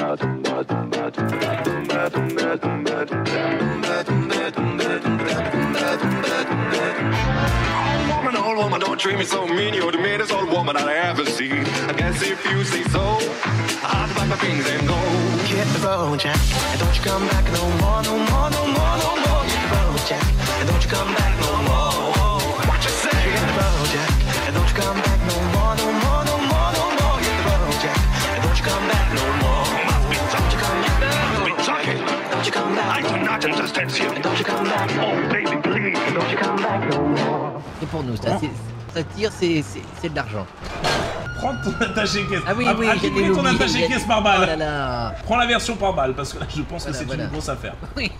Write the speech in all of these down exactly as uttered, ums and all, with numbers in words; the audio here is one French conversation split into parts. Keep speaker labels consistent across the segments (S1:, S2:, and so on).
S1: Don't treat me so mean, you're the meanest old woman I ever seen. I guess if you say so, I'll pack my things and go. Hit the road, Jack, and don't you come back no more, no more, no more, no more. Hit the road, Jack, and don't you come back no more. What you say? Hit the road, Jack, and don't you come back no more, no more, no more, no more. Hit the road, Jack, and don't you come back no more. Must be don't you come back, must be talking. Don't you come back? I do not understand you. And don't you come back? Oh baby, please. Don't you come back no more.
S2: C'est pour nous, ça, c'est, ça tire, c'est, c'est, c'est de l'argent.
S3: Prends ton attaché caisse.
S2: Ah oui,
S3: ah,
S2: oui,
S3: ah,
S2: j'ai
S3: ton attaché caisse par balle.
S2: Oh là là.
S3: Prends la version par balle parce que là, je pense
S2: voilà,
S3: que c'est
S2: voilà.
S3: une grosse affaire.
S2: Oui.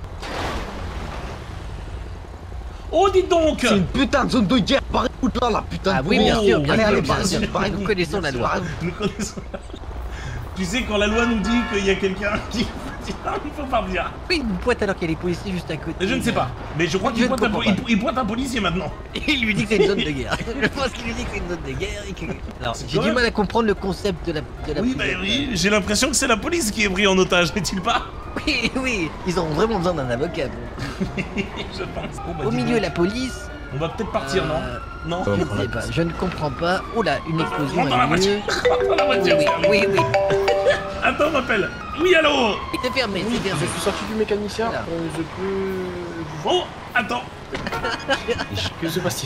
S3: Oh, dites donc.
S4: C'est une putain de zone de guerre. Barrez-vous de là, la putain de.
S2: Ah oui, bien sûr, bien
S4: allez,
S2: sûr,
S4: allez,
S2: bien
S4: barrez-vous,
S2: sûr.
S4: barrez-vous.
S2: Nous connaissons la loi.
S3: Nous connaissons la loi. Tu sais, quand la loi nous dit qu'il y a quelqu'un qui... il faut pas venir.
S2: Oui, il pointe alors qu'il y a les policiers juste à côté.
S3: Je ne sais pas, mais je crois
S2: Je
S3: qu'il
S2: ne
S3: pointe, un,
S2: comprends
S3: il,
S2: pas.
S3: il pointe un policier maintenant.
S2: Il lui dit que c'est une zone de guerre. Je pense qu'il lui dit que c'est une zone de guerre. Et que... Alors, j'ai
S3: quand
S2: du
S3: même-
S2: mal à comprendre le concept de la, de la
S3: Oui, bah
S2: prison.
S3: oui, j'ai l'impression que c'est la police qui est pris en otage, n'est-il pas?
S2: Oui, oui, ils ont vraiment besoin d'un avocat.
S3: Je pense. Bon, bah,
S2: Au
S3: dis
S2: milieu,
S3: donc.
S2: la police.
S3: On va peut-être partir,
S2: Euh,
S3: non? Non.
S2: Je ne sais pas, je ne comprends pas. Oh là, une explosion
S3: Rentre dans la
S2: a eu
S3: voiture.
S2: lieu.
S3: Rentre dans la voiture.
S2: Oui, oui, oui.
S3: Attends, on m'appelle. Oui, allô?
S2: C'est fermé,
S5: Oui,
S2: c'est fermé.
S5: je suis sorti du mécanicien,
S2: Voilà.
S5: euh, je peux...
S3: Oh, attends.
S5: Que se passe-t-il?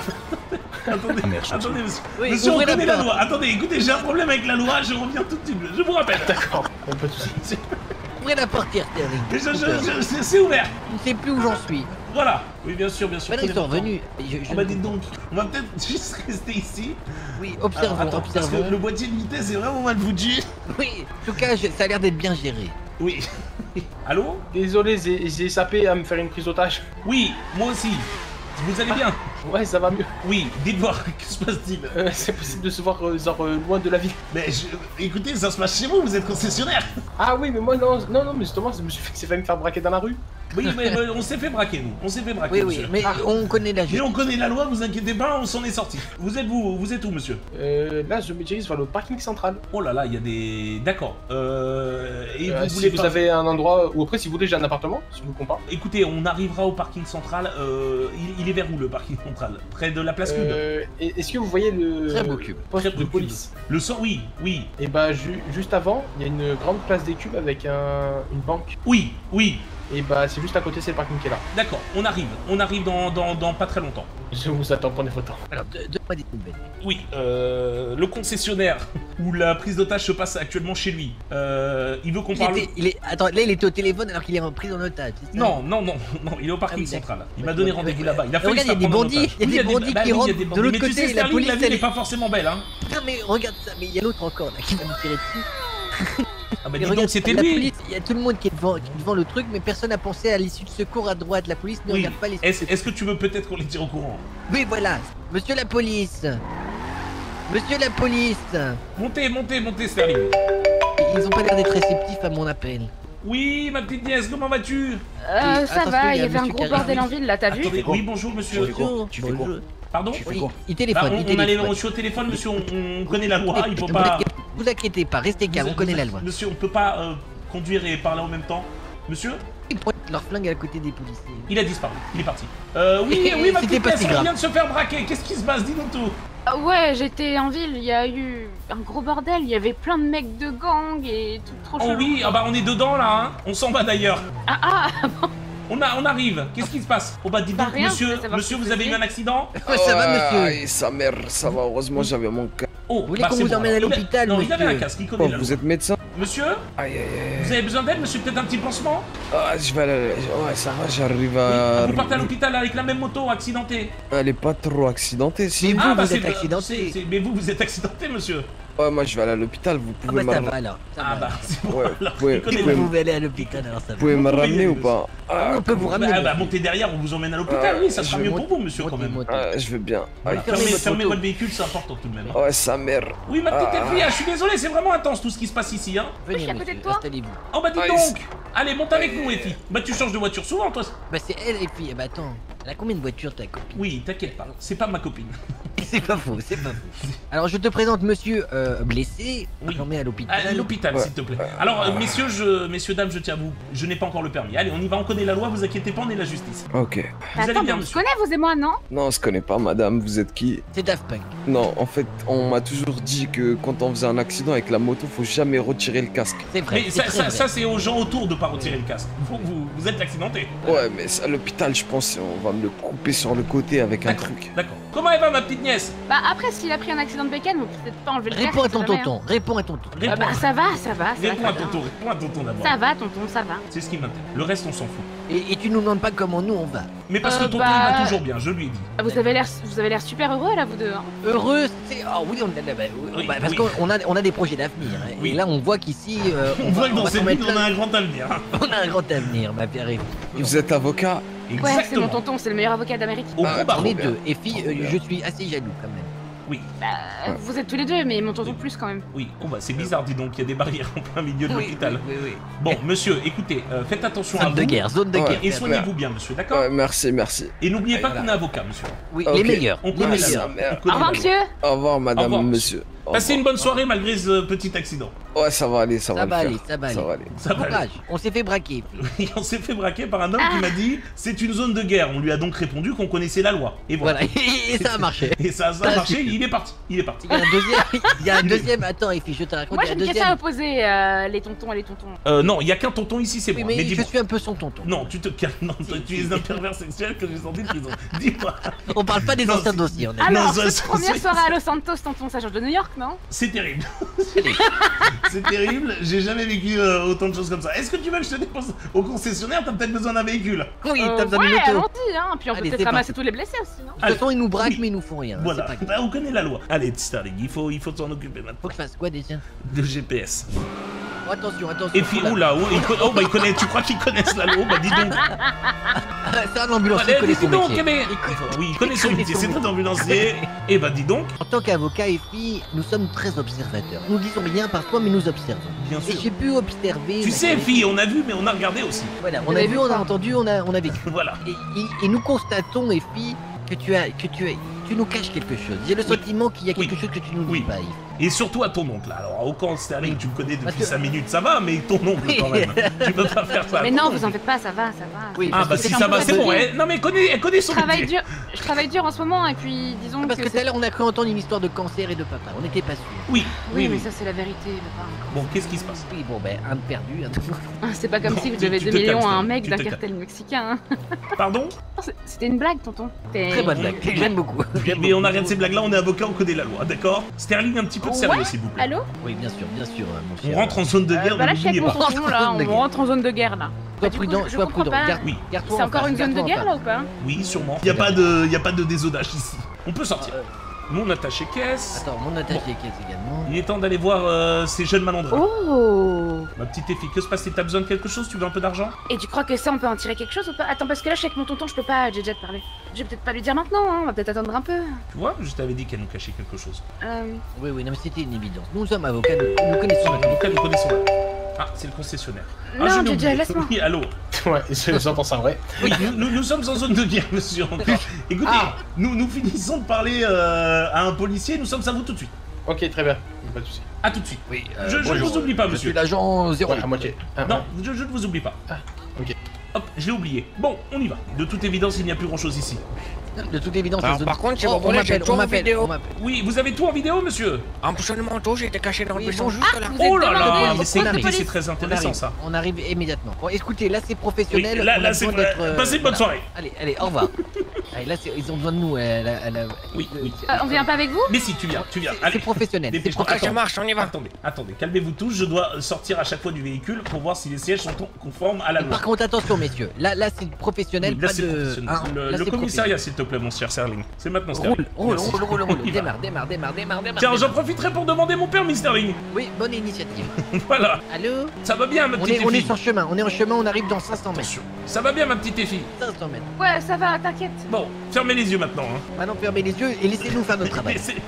S3: Attendez,
S4: Ah, merde, je
S3: attendez, monsieur.
S2: Oui,
S3: monsieur, on
S2: ouvrez la
S3: connaît la
S2: porte.
S3: loi. Attendez, écoutez, j'ai un problème avec la loi, je reviens tout de suite. Je vous rappelle.
S5: D'accord, pas de soucis.
S2: Ouvrez la portière, Sterling.
S3: Je, je, je, c'est- c'est ouvert.
S2: Je ne sais plus où j'en suis.
S3: Voilà. Oui, bien sûr, bien sûr.
S2: Maintenant, ils
S3: prenez
S2: sont
S3: votre temps.
S2: revenus. Je, je
S3: Oh bah
S2: ne-
S3: dites donc, on va peut-être juste rester ici.
S2: Oui,
S3: Alors,
S2: observons,
S3: attends, parce
S2: observons.
S3: que le boîtier de vitesse est vraiment mal foutu.
S2: Oui, en tout cas, je- ça a l'air d'être bien géré.
S3: Oui. Allô?
S5: Désolé, j'ai j'ai sapé à me faire une prise d'otage.
S3: Oui, moi aussi. Vous allez bien?
S5: Ouais, ça va mieux.
S3: Oui, dites-moi, que se passe-t-il?
S5: Euh, c'est possible de se voir euh, genre euh, loin de la ville.
S3: Mais je... écoutez, ça se passe chez vous, vous êtes concessionnaire.
S5: Ah oui, mais moi non, non, non, mais justement, je me suis fait, c'est failli me faire braquer dans la rue.
S3: Oui, mais, mais on s'est fait braquer, nous. On s'est fait braquer,
S2: Oui, oui,
S3: monsieur.
S2: mais
S5: Ah.
S2: on connaît la
S3: Mais
S2: justice.
S3: on connaît la loi, vous inquiétez pas, on s'en est sorti. Vous êtes vous, vous êtes où, monsieur?
S5: Euh, là, je me dirige vers le parking central.
S3: Oh là là, il y a des... D'accord. Euh... Et
S5: Euh,
S3: vous
S5: si
S3: voulez
S5: vous
S3: pas...
S5: avez un endroit, ou après, si vous voulez, j'ai un appartement, si vous comprenez.
S3: Écoutez, on arrivera au parking central. Euh... Il, il est vers où, le parking central? Près de la place Cube.
S5: Euh, et- Est-ce que vous voyez le
S2: Très beau cube.
S5: poste
S3: Très
S5: de
S3: beau cube.
S5: police?
S3: Le sang, oui, oui.
S5: Et bah, ju- juste avant, il y a une grande place des cubes avec un, une banque.
S3: Oui, oui.
S5: Et bah, c'est juste à côté, c'est le parking qui est là.
S3: D'accord, on arrive. On arrive dans, dans, dans pas très longtemps.
S5: Je vous attends, prenez votre temps.
S2: Alors, de- donne-moi des nouvelles.
S3: Oui, euh, le concessionnaire où la prise d'otage se passe actuellement chez lui. Euh, il veut qu'on
S2: Il
S3: parle...
S2: était, il est, attends, là, il était au téléphone alors qu'il est pris en otage. c'est ça
S3: Non, non, non, non, il est au parking
S2: Ah oui, d'accord.
S3: central. Il
S2: Ouais,
S3: m'a
S2: je
S3: donné
S2: vois.
S3: rendez-vous
S2: Ouais,
S3: là-bas. Il a
S2: ouais.
S3: fallu
S2: Regarde,
S3: se
S2: il y a des
S3: prendre en
S2: bandits,
S3: otage.
S2: il y a
S3: Oui,
S2: des
S3: bah
S2: bandits
S3: oui,
S2: qui
S3: il y a
S2: rentrent
S3: des
S2: de
S3: bandits.
S2: l'autre
S3: Mais tu
S2: côté,
S3: sais,
S2: et la
S3: Sterling,
S2: police,
S3: la ville
S2: elle
S3: n'est
S2: est-
S3: pas forcément belle, hein.
S2: Non, mais regarde ça, mais il y a l'autre encore là qui va me tirer dessus.
S3: Ah bah
S2: Mais
S3: dis
S2: regarde,
S3: donc, c'était
S2: la
S3: lui.
S2: police, il y a tout le monde qui est devant, qui est devant le truc, mais personne n'a pensé à l'issue de secours à droite. La police ne
S3: Oui.
S2: regarde pas les.
S3: Est-ce est-ce que tu veux peut-être qu'on les tire au courant?
S2: Oui, voilà, monsieur la police. Monsieur la police.
S3: Montez, montez, montez, Sterling.
S2: Ils ont pas l'air d'être réceptifs à mon appel.
S3: Oui, ma petite nièce, comment vas-tu?
S6: Euh, ça
S2: attention,
S6: va,
S2: il y
S6: il
S2: a
S6: y avait un
S2: monsieur
S6: gros
S2: Carré.
S6: bordel en ville là, t'as vu?
S3: Attendez, oui, bonjour, monsieur.
S4: Tu fais quoi
S2: Bonjour.
S4: Tu fais quoi
S2: Bonjour.
S3: Pardon?
S4: Tu fais
S2: Oui,
S4: quoi
S2: il
S3: Bah,
S2: téléphone,
S3: on,
S2: il
S3: on
S2: téléphone.
S3: allait, on, je suis au téléphone, monsieur, on, on connaît la loi, il faut
S2: Ne
S3: pas...
S2: vous, vous inquiétez pas, restez calme,
S3: Vous-
S2: on connaît
S3: vous-
S2: la loi.
S3: Monsieur, on peut pas euh, conduire et parler en même temps. Monsieur?
S2: Ils pointent leur flingue à côté des policiers.
S3: Il a disparu, il est parti. Euh, oui, oui, ma
S2: C'était
S3: petite
S2: pas
S3: nièce,
S2: si
S3: on
S2: grave.
S3: vient de se faire braquer, qu'est-ce qui se passe? Dis-nous tout.
S6: Ah ouais, j'étais en ville, il y a eu un gros bordel, il y avait plein de mecs de gang et tout trop
S3: Oh
S6: chelou.
S3: oui, ah bah on est dedans là, hein. On s'en va d'ailleurs.
S6: Ah ah,
S3: On, a, on arrive, qu'est-ce qui se passe? Oh bah dis
S6: Bah,
S3: donc,
S6: rien, je
S3: monsieur,
S6: voulais savoir
S3: monsieur,
S6: ce que
S3: vous avez eu
S6: c'était.
S3: un accident?
S2: Ouais, ça va, monsieur?
S4: Aïe, sa mère, ça va, heureusement j'avais mon cas.
S3: Oh,
S2: Vous voulez
S3: bah,
S2: qu'on
S3: c'est
S2: vous
S3: bon,
S2: emmène à
S3: alors. Il a-
S2: l'hôpital,
S3: Non, il avait
S2: monsieur?
S3: un casque, il connaît
S4: Oh,
S3: la
S4: vous
S3: loi.
S4: êtes médecin?
S3: Monsieur,
S4: Aïe, aïe,
S3: vous
S4: aïe.
S3: avez besoin d'aide, monsieur? Peut-être un petit pansement?
S4: Ah, je vais aller... Ouais, ça va, j'arrive
S3: Oui,
S4: à...
S3: vous partez à l'hôpital avec la même moto, accidentée.
S4: Elle est pas trop accidentée, si.
S2: Vous,
S3: Ah, bah
S2: vous êtes
S3: c'est-
S2: accidenté.
S3: c'est- c'est- Mais vous, vous êtes accidenté, monsieur.
S4: Ouais, moi je vais aller à l'hôpital, vous
S2: Ah
S4: pouvez
S2: bah ça
S4: me
S2: va
S4: ra-
S2: alors. Ça
S3: Ah
S2: va.
S3: bah, c'est bon,
S4: Ouais,
S3: alors,
S4: ouais,
S3: il connaît
S2: Si
S3: la
S2: vous
S4: ouais.
S2: pouvez aller à l'hôpital alors ça
S4: Vous
S2: va.
S4: pouvez me
S3: Vous pouvez y
S4: ramener
S3: aller,
S4: ou pas? Ah,
S2: On peut vous
S3: Bah,
S2: ramener.
S3: bah, montez derrière, on vous emmène à l'hôpital,
S4: Ah,
S3: oui, ça sera
S4: je
S3: mieux
S4: monte-
S3: pour vous, monsieur, quand
S2: Montez,
S3: même.
S2: montez.
S4: ah, je veux bien.
S3: Voilà.
S4: Aïe.
S2: Fermez
S3: Fermez,
S2: votre
S3: fermez
S2: moto.
S3: votre véhicule, c'est important tout de même.
S4: Ouais, sa mère.
S3: Oui, ma petite
S4: Ah.
S3: fille, je suis désolé, c'est vraiment intense tout ce qui se passe ici, hein.
S2: Venez,
S6: je suis à côté
S2: monsieur,
S6: de toi.
S2: installez-vous.
S3: Oh bah dis
S4: Aïe,
S3: donc. Allez, monte avec nous, Effie. Bah tu changes de voiture souvent, toi.
S2: Bah c'est elle et puis, bah attends, elle a combien de voitures ta copine?
S3: Oui, t'inquiète pas, c'est pas ma copine.
S2: C'est pas faux, c'est pas faux. Alors je te présente monsieur euh, blessé,
S3: Oui.
S2: emmené à l'hôpital.
S3: À l'hôpital,
S4: Ouais.
S3: s'il te plaît. Alors, euh, messieurs, je, messieurs, dames, je tiens à vous. Je n'ai pas encore le permis. Allez, on y va, on connaît la loi, vous inquiétez pas, on est la justice.
S4: Ok.
S3: Vous
S6: Attends,
S3: allez
S6: mais
S3: bien,
S6: on se
S3: monsieur.
S6: connaît, vous et moi, non?
S4: Non, on se connaît pas, madame, vous êtes qui?
S2: C'est Daft Punk.
S4: Non, en fait, on m'a toujours dit que quand on faisait un accident avec la moto, faut jamais retirer le casque.
S2: C'est vrai.
S3: Mais
S2: c'est
S3: ça,
S2: très
S3: ça,
S2: vrai.
S3: ça, c'est aux gens autour de pas retirer le casque. Vous, vous, vous êtes accidenté.
S4: Ouais, mais à l'hôpital, je pense, on va me le couper sur le côté avec un
S3: D'accord,
S4: truc.
S3: d'accord. Comment elle va, ma petite nièce?
S6: Bah après, s'il a pris un accident de bécane, vous pouvez peut-être pas enlever le casque.
S2: Réponds à ton
S6: on sait jamais,
S2: tonton, réponds à ton tonton.
S6: hein.
S3: Réponds,
S6: Ah bah ça va, ça va, ça
S3: réponds
S6: va.
S3: à
S6: ça va.
S3: tonton, réponds à tonton d'abord.
S6: Ça va, tonton, ça va.
S3: C'est ce qui m'intéresse. Le reste, on s'en fout.
S2: Et, et tu nous demandes pas comment nous on va.
S3: Mais parce
S6: Euh,
S3: que tonton,
S6: bah-
S3: il va toujours bien, je lui ai dit.
S6: Ah, Vous avez l'air, vous avez l'air super heureux là, vous deux. Hein.
S2: Heureux, c'est. Oh oui, on a, bah, oui,
S3: Oui,
S2: bah, parce
S3: oui.
S2: qu'on a, on a des projets d'avenir. hein.
S3: Oui.
S2: Et là, on voit qu'ici. euh,
S3: On voit
S2: va-
S3: que dans
S2: va
S3: cette
S2: s'en
S3: ville,
S2: mettre
S3: on a
S2: plein-
S3: un grand avenir. hein.
S2: On a un grand avenir, ma pierre. et-
S4: Vous êtes avocat?
S6: Ouais, c'est mon
S3: Exactement.
S6: tonton, c'est le meilleur avocat d'Amérique.
S3: Au
S4: Ah,
S3: combat.
S2: On est
S4: bien.
S2: deux. Et fille,
S4: Trop
S2: euh,
S4: bien.
S2: je suis assez jaloux quand même.
S3: Oui,
S6: Bah, vous êtes tous les deux, mais mon tonton plus quand même.
S3: oui. Oh bah c'est bizarre, dis donc, il y a des barrières en plein milieu de
S2: Oui,
S3: l'hôpital.
S2: oui, oui, oui.
S3: Bon, monsieur, écoutez, euh, faites attention à
S2: Zone
S3: vous.
S2: de guerre, zone de
S4: Ouais.
S2: guerre.
S3: Et soignez-vous bien, monsieur, d'accord?
S4: Ouais, merci, merci.
S3: Et n'oubliez pas
S2: Voilà.
S3: qu'on est avocat, monsieur.
S2: Oui,
S4: Ok.
S2: les meilleurs.
S3: On
S2: Les
S3: connaît la
S2: meilleurs.
S3: loi.
S4: merde.
S3: On connaît
S6: Au revoir,
S3: la loi.
S6: monsieur.
S4: Au revoir, madame,
S3: Au revoir,
S4: monsieur. Au
S3: Passez une
S4: revoir.
S3: bonne soirée malgré ce petit accident.
S4: Ouais, ça va aller, ça,
S2: Ça
S4: va,
S2: va
S4: le
S2: aller,
S4: faire.
S2: ça va aller.
S4: Ça va aller.
S3: Ça va aller.
S2: Courage. On s'est fait braquer.
S3: Et on s'est fait braquer par un homme qui m'a dit c'est une zone de guerre. On lui a donc répondu qu'on connaissait la loi. Et voilà.
S2: Voilà, et ça a marché.
S3: Et ça, ça a marché, il est parti. Il est parti.
S2: Il y a un deuxième. Il y a un deuxième. Attends, Effie, je te raconte.
S6: Moi
S2: il y
S6: j'ai
S2: a
S6: une
S2: un
S6: question à
S2: deuxième.
S6: vous poser, euh, les tontons et les tontons.
S3: Euh, non, il y a qu'un tonton ici, c'est
S2: Oui,
S3: moi.
S2: mais
S3: Mais
S2: je
S3: dis-moi.
S2: suis un peu son tonton.
S3: Non, tu te calmes. Non, toi, tu es un pervers sexuel que j'ai sorti de prison. Dis-moi.
S2: On parle pas des
S3: Non,
S2: anciens
S3: c'est-
S2: dossiers, on a
S3: Non,
S6: Alors,
S3: ça,
S6: cette
S3: ça,
S6: première
S3: c'est-
S6: soirée à Los Santos, tonton, ça change de New York, non?
S3: C'est terrible. C'est terrible. J'ai jamais vécu euh, autant de choses comme ça. Est-ce que tu veux que je te dépose au concessionnaire? T'as peut-être besoin d'un véhicule.
S2: Oui,
S6: Euh,
S2: t'as besoin
S6: ouais,
S2: d'une auto.
S6: allons-y, hein. Puis on peut
S2: Allez,
S6: peut-être
S2: c'est
S6: ramasser
S2: parti.
S6: tous les blessés aussi, non?
S2: De toute façon, ils nous braquent,
S3: Oui.
S2: mais ils nous font rien.
S3: Voilà.
S2: C'est pas grave.
S3: Bah, on connaît la loi. Allez, Starling, il faut, il faut s'en occuper maintenant.
S2: Faut que je fasse quoi déjà?
S3: De G P S.
S2: Oh, attention, attention.
S3: Et puis, oula, oh, il conna- oh, bah, il connaît, tu crois qu'ils connaissent la loi? Bah, dis donc.
S2: C'est un ambulancier,
S3: Allez,
S2: il connaît
S3: dis
S2: son
S3: donc,
S2: métier.
S3: mais.
S2: Il connaît-
S3: Oui, il connaît son métier, c'est un ambulancier. Et bah, dis donc,
S2: En tant qu'avocat et fille, nous sommes très observateurs. Nous disons rien parfois, mais nous observons.
S3: bien
S2: Et
S3: sûr.
S2: j'ai pu observer.
S3: Tu
S2: ma
S3: sais,
S2: qualité.
S3: fille, on a vu, mais on a regardé aussi.
S2: Voilà,
S6: Vous
S2: on a
S6: avez
S2: vu,
S6: vu
S2: on a
S6: quoi
S2: entendu, on a, on a vécu.
S3: Voilà.
S2: Et, et- et nous constatons, et fille, que tu as, que tu as, tu nous caches quelque chose. J'ai le
S3: Oui.
S2: sentiment qu'il y a quelque
S3: Oui.
S2: chose que tu nous dis
S3: Oui.
S2: pas, Yves.
S3: Et surtout à ton oncle. Alors, au camp Sterling, tu me connais
S2: Parce
S3: depuis
S2: que-
S3: cinq minutes, ça va, mais ton oncle quand même. Tu peux pas faire ça. à
S6: Mais
S3: ton
S6: non,
S3: oncle.
S6: vous en faites pas, ça va, ça va.
S2: Oui,
S3: Ah,
S2: parce
S3: bah
S2: que
S3: si
S6: c'est
S3: ça
S6: un
S3: va,
S6: peu
S3: c'est bon.
S6: fatigué.
S3: Elle... Non, mais elle connaît, elle connaît
S6: Je
S3: son
S6: travaille
S3: métier.
S6: dur, je travaille dur en ce moment et puis disons
S2: Parce
S6: que,
S2: que tout
S6: c'est-
S2: à l'heure, on a cru entendre une histoire de cancer et de papa. On n'était pas sûr.
S3: Oui,
S6: Oui,
S3: oui,
S6: mais
S3: oui.
S6: ça c'est la vérité, papa.
S3: Bon, qu'est-ce qui se passe?
S2: Oui, bon, ben, un de perdu, un de...
S6: Ah, C'est pas comme
S3: Non,
S6: si vous
S3: tu-
S6: devez
S3: tu
S6: deux
S3: te
S6: millions
S3: calmes,
S6: à un
S3: tu
S6: mec
S3: te
S6: d'un
S3: calmes.
S6: cartel mexicain. hein.
S3: Pardon?
S6: Non, c'est- C'était une blague, tonton. T'es-
S2: Très bonne blague. J'aime beaucoup. J'aime
S3: Mais on
S2: beaucoup.
S3: arrête ces blagues-là, on est avocat, on connaît la loi, d'accord? Sterling, un petit peu de sérieux,
S6: Ouais.
S3: s'il vous plaît.
S6: Allô?
S2: Oui, bien sûr, bien sûr, euh, mon
S3: On
S2: cher.
S3: rentre en zone de
S6: Euh,
S3: guerre,
S6: bah là,
S3: ne
S6: je suis avec
S3: l'oubliez
S6: mon
S3: pas.
S6: tonton là,
S2: Zone de
S6: on
S2: guerre.
S6: rentre en zone de guerre là.
S2: Sois
S6: Bah, du
S2: prudent,
S6: coup, je
S2: sois
S6: comprends
S2: prudent.
S6: pas.
S2: Garde,
S3: Oui.
S2: garde-toi
S6: C'est
S2: en
S6: encore
S2: face,
S6: une zone de
S2: garde-toi en
S6: guerre
S2: face.
S6: là ou pas?
S3: Oui, sûrement. Il n'y a, pas de... y a pas de désodage ici. On peut sortir.
S2: Euh,
S3: Mon attaché caisse.
S2: Attends, mon attaché caisse également.
S3: Il est temps d'aller voir euh, ces jeunes malandrins.
S6: Oh!
S3: Ma petite Effie, que se passe-t-il? T'as besoin de quelque chose? Tu veux un peu d'argent?
S6: Et tu crois que ça on peut en tirer quelque chose ou pas? Attends, parce que là je suis avec mon tonton, je peux pas j'ai déjà te parler. Je vais peut-être pas lui dire maintenant, hein, on va peut-être attendre un peu.
S3: Tu vois, je t'avais dit qu'elle nous cachait quelque chose.
S6: Euh...
S2: Oui, oui, non, mais c'était une évidence. Nous sommes avocats, nous, nous connaissons la
S3: En tout cas, nous connaissons. Ah, c'est le concessionnaire. Ah,
S6: Non,
S3: je l'ai
S6: J J,
S3: oublié.
S6: laisse-moi.
S3: Oui, allô.
S5: Ouais, j'entends ça, ouais.
S3: Oui, nous, nous, nous sommes en zone de guerre, monsieur. encore. Écoutez,
S2: Ah.
S3: nous, nous finissons de parler euh, à un policier, nous sommes à vous tout de suite.
S5: Ok, très bien. Pas de soucis.
S3: À tout de suite.
S2: Oui,
S3: Je- je ne vous oublie pas,
S2: Je
S3: monsieur.
S2: suis l'agent zéro.
S5: Ouais, à moitié. Ah,
S3: Non,
S5: ouais.
S3: je, je ne vous oublie pas.
S5: Ah, ok.
S3: Hop, je l'ai oublié. Bon, on y va. De toute évidence, il n'y a plus grand chose ici.
S2: De toute évidence,
S7: Alors,
S2: la zone-
S7: par contre, si
S2: Oh,
S7: vous
S2: on
S7: voulez, j'ai
S2: m'appelle,
S7: tout
S2: on
S7: en
S2: m'appelle,
S7: vidéo.
S2: on m'appelle.
S3: Oui, vous avez tout en vidéo, monsieur?
S7: Absolument tout, j'ai été caché dans le
S2: Oui,
S7: buisson
S2: bon,
S7: jusque là.
S6: Vous
S3: Oh
S6: êtes
S3: là
S6: demandé
S3: là,
S6: au
S3: mais
S6: poste
S3: c'est
S6: de
S3: écoutez,
S6: police.
S3: c'est très
S2: On
S3: intéressant
S2: arrive,
S3: ça.
S2: on arrive immédiatement. Bon, écoutez, là c'est
S3: Oui,
S2: professionnel.
S3: là,
S2: on a
S3: là, c'est
S2: besoin d'être, euh,
S3: Passez une bonne
S2: voilà.
S3: soirée.
S2: Allez, allez, au revoir. Allez, là c'est- ils ont besoin de nous. euh, la- la- la-
S3: Oui,
S2: le-
S3: oui.
S2: c'est-
S6: Euh, on vient pas avec vous?
S3: Mais si, tu viens, tu viens.
S2: C'est
S3: Allez.
S2: professionnel. C'est
S3: Dépêche-toi.
S7: Ah, ça
S2: professionnel.
S7: marche, on y va.
S3: Attendez, attendez, calmez-vous tous, je dois sortir à chaque fois du véhicule pour voir si les sièges sont conformes à la loi.
S2: Par contre, attention, messieurs. Là, là c'est professionnel.
S3: Oui, là
S2: pas
S3: c'est
S2: de.
S3: professionnel.
S2: hein,
S3: le
S2: là,
S3: le
S2: c'est
S3: commissariat, s'il te plaît, mon cher Sterling. C'est maintenant,
S2: professionnel.
S3: Sterling.
S2: Roule, roule,
S3: Merci.
S2: roule, roule, roule.
S3: On y va.
S2: Démarre, démarre, démarre, démarre, démarre.
S3: Tiens, j'en
S2: démarre.
S3: profiterai pour demander mon permis, Sterling.
S2: Oui, bonne initiative.
S3: Voilà,
S2: Allô?
S3: ça va bien, ma
S2: On
S3: petite
S2: est, on est
S3: Effie.
S2: sur chemin. On est en chemin. On arrive dans cinq cents mètres.
S3: Attention, ça va bien, ma petite Effie.
S2: cinq cents mètres.
S6: Ouais, ça va, t'inquiète.
S3: Bon, fermez les yeux maintenant. Hein.
S2: Maintenant, fermez les yeux et laissez-nous faire notre travail.
S3: Mais c'est-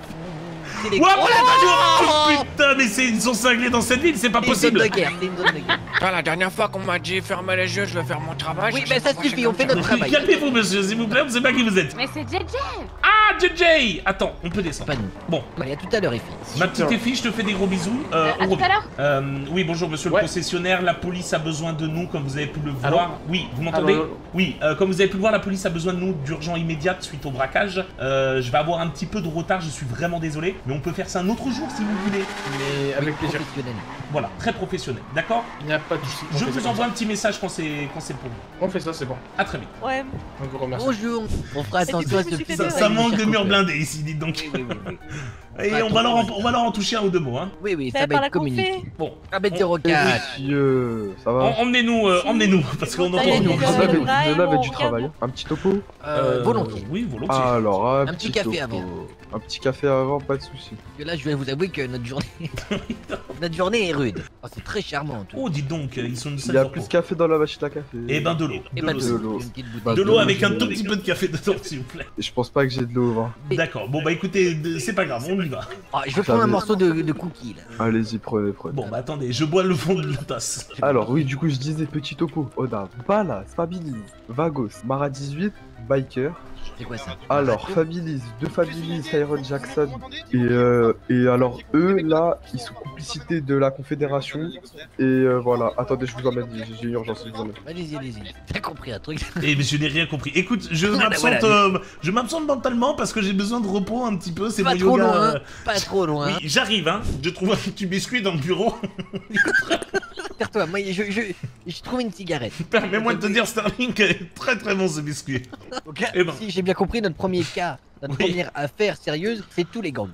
S2: C'est les-
S3: Ouah,
S2: Oh la vache!
S3: oh, putain, mais c'est- ils sont cinglés dans cette ville, c'est pas
S2: C'est une zone
S3: possible.
S2: de guerre. C'est une zone de guerre.
S7: Ah, la dernière fois qu'on m'a dit fermez les yeux, je vais faire mon travail.
S2: Oui,
S7: je
S2: mais
S7: sais
S2: ça
S7: pas,
S2: suffit,
S7: c'est
S2: on
S7: comme
S2: fait
S7: ça.
S2: notre travail.
S3: Calmez-vous, monsieur, s'il vous plaît, on sait pas qui vous êtes.
S6: Mais c'est J J.
S3: Ah, Ah, J J. Attends, on peut descendre.
S2: Pas nous.
S3: Bon.
S2: Allez, à tout à l'heure, Effie.
S3: Ma petite Effie, je te fais des gros bisous. Euh,
S6: Euh,
S3: on
S6: à tout
S3: revient.
S6: à l'heure.
S3: Euh, oui, bonjour monsieur
S5: Ouais.
S3: le concessionnaire, la police a besoin de nous, comme vous avez pu le
S5: Allô
S3: voir. Oui, vous m'entendez?
S5: Allô, allô.
S3: Oui, euh, comme vous avez pu le voir, la police a besoin de nous d'urgence immédiate suite au braquage. Euh, je vais avoir un petit peu de retard, je suis vraiment désolé, mais on peut faire ça un autre jour si vous voulez.
S5: Mais avec plaisir.
S2: Professionnel.
S3: Voilà, très professionnel, d'accord?
S5: Il n'y a pas de soucis. On
S3: Je
S5: fait
S3: vous
S5: ça
S3: envoie un
S5: comme
S3: petit message quand c'est quand c'est pour vous.
S5: ça. On fait ça, c'est bon.
S3: À très vite.
S8: Ouais.
S5: On vous remercie.
S2: Bonjour. On fera
S8: du coup,
S2: attention à
S8: je me
S2: ce
S8: suis fait
S2: petit
S3: Ça,
S8: peur.
S3: ça
S2: détail,
S3: manque
S2: cher
S3: de murs
S2: copain.
S3: blindés ici, dites donc.
S2: Oui, oui, oui. oui.
S3: Et on va, leur en, on va leur en toucher un ou deux mots, hein.
S2: Oui, oui,
S8: Ça
S2: ça
S8: par
S2: va
S8: la
S2: être communiqué.
S8: confé.
S3: Bon,
S2: Ah, ben,
S3: On-
S2: zéro quatre.
S9: Monsieur, ça va?
S3: em- emmenez-nous, euh, emmenez-nous, parce qu'on
S8: Ça y
S3: entend
S8: est,
S2: nous,
S8: on
S9: Vous
S2: on
S8: regarde
S9: avez,
S8: le
S9: vous
S8: drive,
S9: avez
S8: on
S9: du
S8: regarde-
S9: travail? Un petit topo?
S2: Euh, volontiers.
S3: Oui, volontiers.
S9: Alors, un,
S2: Un petit café
S9: topo.
S2: avant.
S9: Un petit café avant, pas de soucis.
S2: Parce que là, je vais vous avouer que notre journée, notre journée est rude. Oh, c'est très charmant. Tout.
S3: Oh, dites donc, ils sont une
S9: Il
S3: salle
S9: y a
S3: de
S9: plus de
S3: repos.
S9: café dans la machine à café.
S3: Eh ben de l'eau.
S2: Et
S3: De
S2: pas
S3: l'eau,
S2: de
S3: s'il vous
S9: de l'eau.
S2: Une petite bouteille.
S9: Bah,
S3: plaît. De l'eau avec un
S9: de
S3: tout
S9: l'eau.
S3: petit peu de café dedans, s'il vous plaît.
S9: Et je pense pas que j'ai de l'eau au vin.
S3: D'accord, bon bah écoutez, de- c'est pas grave, on y va.
S2: Ah, je veux prendre un morceau de, de cookie là.
S9: Allez-y, prenez, prenez.
S3: Bon bah attendez, je bois le fond de la tasse.
S9: Alors, oui, du coup, je disais petit topo. Oda, Bala, Fabilis, Vagos, Mara dix-huit, Biker.
S2: C'est quoi ça?
S9: Alors, Fabilis, deux Fabilis, Iron Jackson. Et, euh, et alors, eux, là, ils sont complicité de la Confédération. Et euh, voilà. Attendez, je vous emmène. j'ai- J'ai une urgence, je vous emmène.
S2: Allez-y, allez-y. T'as compris un truc?
S3: Eh mais je n'ai rien compris. Écoute, je
S2: Voilà,
S3: m'absente
S2: voilà.
S3: euh, je m'absente mentalement parce que j'ai besoin de repos un petit peu, c'est
S2: Pas
S3: mon
S2: trop
S3: yoga.
S2: loin.
S3: euh,
S2: Pas trop loin.
S3: Oui, j'arrive hein. Je trouve un petit biscuit dans le bureau.
S2: Serre-toi, moi je, je, je trouve une cigarette.
S3: Permets-moi de te dire Sterling qu'elle est très très bon ce biscuit.
S2: Donc,
S3: Eh ben.
S2: si j'ai bien compris, notre premier cas, notre
S3: Oui.
S2: première affaire sérieuse, c'est tous les gangs.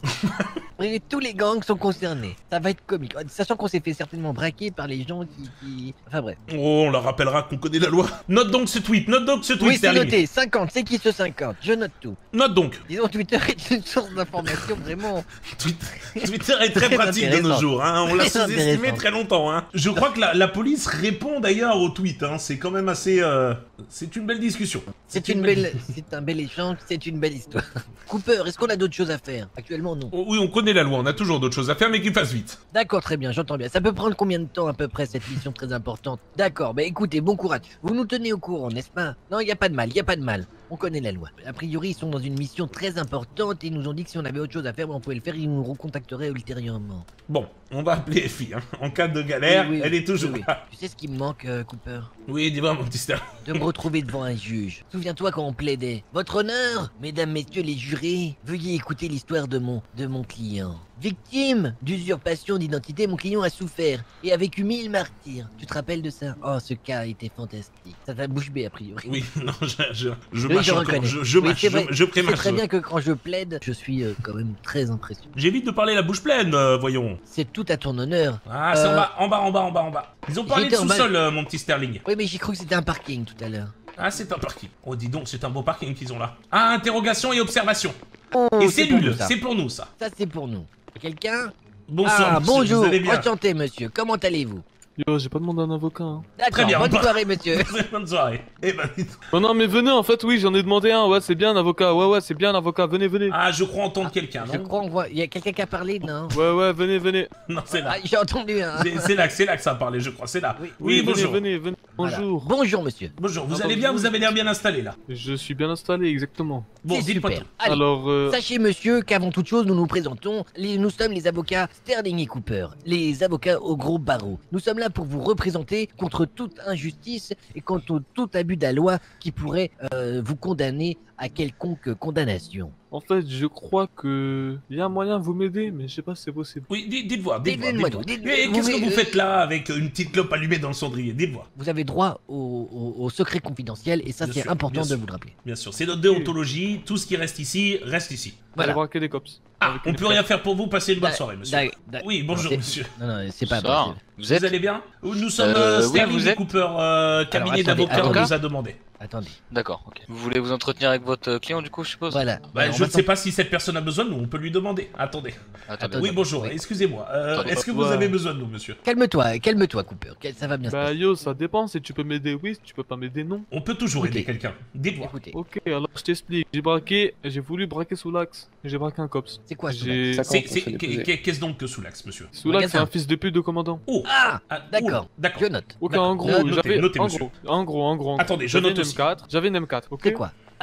S2: Et tous les gangs sont concernés. Ça va être comique. Sachant qu'on s'est fait certainement braquer par les gens qui... qui... Enfin bref.
S3: Oh, on leur rappellera qu'on connaît la loi. Note donc ce tweet, note donc ce tweet
S2: Oui, c'est
S3: Sterling.
S2: noté. cinquante, c'est qui ce cinquante? Je note tout.
S3: Note donc.
S2: Disons, Twitter est une source d'information vraiment...
S3: Twitter Twitter est très
S2: Très
S3: pratique de nos
S2: intéressant.
S3: jours, hein. On l'a
S2: Très
S3: sous-estimé
S2: intéressant.
S3: très longtemps. Hein. Je crois que la, la police répond d'ailleurs aux tweets. Hein. C'est quand même assez... euh, C'est une belle discussion.
S2: C'est une belle... C'est un bel échange, c'est une belle histoire. Cooper, est-ce qu'on a d'autres choses à faire? Actuellement, non.
S3: Oh, oui, on connaît la loi, on a toujours d'autres choses à faire, mais qu'il fasse vite.
S2: D'accord, très bien, j'entends bien. Ça peut prendre combien de temps à peu près cette mission très importante? D'accord, bah écoutez, bon courage. Vous nous tenez au courant, n'est-ce pas? Non, il y a pas de mal, il y a pas de mal. On connaît la loi. A priori, ils sont dans une mission très importante et ils nous ont dit que si on avait autre chose à faire, bah, on pouvait le faire, ils nous recontacteraient ultérieurement.
S3: Bon, on va appeler Effie. Hein. En cas de galère,
S2: Oui, oui,
S3: elle est toujours
S2: oui, oui.
S3: là.
S2: Tu sais ce qui me manque, euh, Cooper?
S3: Oui, dis-moi, mon petit Sterling.
S2: De me retrouver devant un juge. Souviens-toi quand on plaidait. Votre honneur, mesdames, messieurs les jurés, veuillez écouter l'histoire de mon, de mon client. Victime d'usurpation d'identité, mon client a souffert et a vécu mille martyrs. Tu te rappelles de ça? Oh, ce cas était fantastique. Ça t'a bouche bée a priori.
S3: Oui, non, je, je, je
S2: Oui,
S3: mâche
S2: je
S3: encore,
S2: reconnais.
S3: je, je
S2: Oui,
S3: mâche,
S2: c'est
S3: je,
S2: vrai.
S3: je
S2: C'est
S3: prémâche.
S2: très bien que quand je plaide, je suis euh, quand même très impressionné.
S3: J'évite de parler la bouche pleine, euh, voyons.
S2: C'est tout à ton honneur.
S3: Ah, c'est
S2: Euh,
S3: en bas, en bas, en bas, en bas, en bas. Ils ont parlé de
S2: J'étais en bas.
S3: sous-sol, euh, mon petit Sterling.
S2: Oui, mais j'ai cru que c'était un parking tout à l'heure.
S3: Ah, c'est un parking. Oh, dis donc, c'est un beau parking qu'ils ont là. Ah, interrogation et observation.
S2: Oh,
S3: et
S2: c'est pour nous,
S3: cellule,
S2: ça.
S3: c'est pour nous, ça.
S2: Ça, c'est pour nous. Quelqu'un?
S3: Bonsoir,
S2: Ah,
S3: monsieur,
S2: bonjour,
S3: vous allez bien?
S2: enchanté, monsieur. Comment allez-vous?
S10: Yo, j'ai pas demandé un avocat. Hein.
S3: Très
S2: D'accord,
S3: bien,
S2: bonne
S3: bah-
S2: soirée, monsieur.
S3: Bonne soirée. Eh ben, dites-
S10: Oh non, mais venez, en fait, oui, j'en ai demandé un. Ouais, c'est bien un avocat. Ouais, ouais, c'est bien un avocat. Venez, venez.
S3: Ah, je crois entendre quelqu'un,
S2: Je
S3: non?
S2: crois qu'on voit... Il y a quelqu'un qui a parlé, non?
S10: Ouais, ouais, venez, venez.
S3: Non, c'est là.
S2: Ah, j'ai entendu un...
S3: C'est c'est là, que- c'est là que ça a parlé, je crois, c'est là.
S2: Oui,
S3: Oui,
S10: venez,
S3: bonjour.
S10: venez, venez.
S2: Voilà.
S10: Bonjour.
S2: Bonjour, monsieur.
S3: Bonjour, vous
S10: Ah,
S3: allez bien?
S10: bonjour.
S3: Vous avez l'air bien installé, là.
S10: Je suis bien installé, exactement.
S3: Bon,
S2: C'est
S3: dites-moi
S2: super.
S3: tout.
S2: Allez,
S10: Alors, euh...
S2: sachez, monsieur, qu'avant toute chose, nous nous présentons. Les- nous sommes les avocats Sterling et Cooper, les avocats au gros barreau. Nous sommes là pour vous représenter contre toute injustice et contre tout abus de la loi qui pourrait euh, vous condamner à quelconque condamnation.
S10: en fait, je crois que... Il y a un moyen de vous m'aider, mais je sais pas si c'est possible.
S3: Oui, dites- dites-moi, dites-moi.
S2: Dites-moi
S3: dites-moi.
S2: tout, dites-moi.
S3: Et Qu'est-ce que
S2: Vous-
S3: vous
S2: euh,
S3: faites là avec une petite clope allumée dans le cendrier? Dites-moi.
S2: Vous avez droit au, au- au secret confidentiel et ça,
S3: Bien
S2: c'est
S3: sûr,
S2: important
S3: bien
S2: de
S3: sûr.
S2: vous le rappeler.
S3: Bien sûr, c'est notre déontologie. Tout ce qui reste ici, reste ici.
S2: Voilà.
S10: Allez braquer des cops.
S3: Ah,
S10: Avec
S3: on
S10: une
S3: peut
S10: carte.
S3: rien faire pour vous. Passez une bonne
S2: Da-
S3: soirée, monsieur.
S2: da- da-
S3: Oui, bonjour,
S2: non, c'est-
S3: monsieur.
S2: Non, non, c'est pas
S11: Ça,
S2: possible.
S11: vous
S3: Vous
S11: êtes
S3: allez bien? Nous sommes
S11: Euh,
S3: euh,
S11: oui,
S3: Sterling
S11: vous êtes
S3: Cooper, euh, cabinet
S2: attendez,
S3: d'avocats, on
S11: avocat
S3: nous a demandé.
S2: Attendez.
S11: D'accord, ok. Vous voulez vous entretenir avec votre euh, client du coup, je suppose?
S2: Voilà.
S3: Bah,
S2: Alors,
S3: je ne
S2: maintenant-
S3: sais pas si cette personne a besoin de nous, on peut lui demander. Attendez.
S11: Attendez.
S3: Oui, bonjour,
S2: Oui.
S3: excusez-moi. Euh,
S11: Attendez,
S3: Est-ce que vous
S10: ouais.
S3: avez besoin de nous, monsieur?
S2: Calme-toi, calme-toi, Cooper. Quel- Ça va bien se
S10: Bah
S2: passer.
S10: yo, ça dépend. Si tu peux m'aider, oui. Si tu peux pas m'aider, non.
S3: On peut toujours
S2: Ok.
S3: aider quelqu'un. Dites-moi.
S2: Écoutez,
S10: Ok, alors je t'explique. J'ai braqué... J'ai voulu braquer sous l'axe. J'ai braqué un cops.
S2: c'est quoi ce
S10: J'ai...
S9: Ça-
S3: C'est-
S9: on
S3: c'est-
S9: se l'est
S3: qu'est-
S9: posé.
S3: qu'est- Qu'est-ce donc que Soulax, monsieur?
S10: Sous l'axe, c'est
S2: Magasin.
S10: un fils de pute de commandant.
S3: Oh
S2: Ah,
S3: ah,
S2: d'accord.
S3: oula, D'accord.
S2: Je note.
S10: Ok,
S3: D'accord.
S10: en gros,
S2: Notez,
S10: j'avais...
S3: notez,
S10: en,
S3: monsieur.
S10: gros, en gros, en gros, en gros.
S3: Attendez, je
S10: J'avais
S3: note
S10: une
S3: aussi.
S10: M quatre. J'avais une M quatre, ok?
S2: C'est quoi?